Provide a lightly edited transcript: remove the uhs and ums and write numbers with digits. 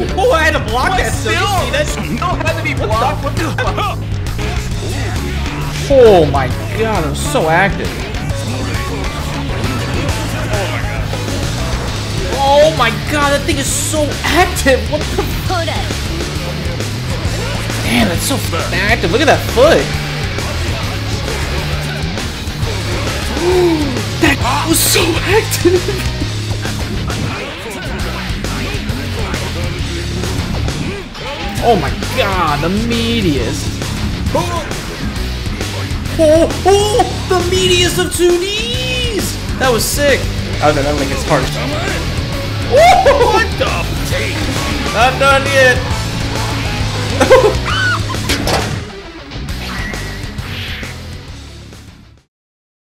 Oh, I had to block that. So you see that? No, had to be blocked. What the fuck? Oh my god, I'm so active. Oh my god, that thing is so active. What the fuck? Damn, that's so active. Look at that foot. That was so active. Oh my god, the meatiest. Oh, the meatiest of 2Ds. That was sick. Oh no, that link is hard. What the? Not done yet.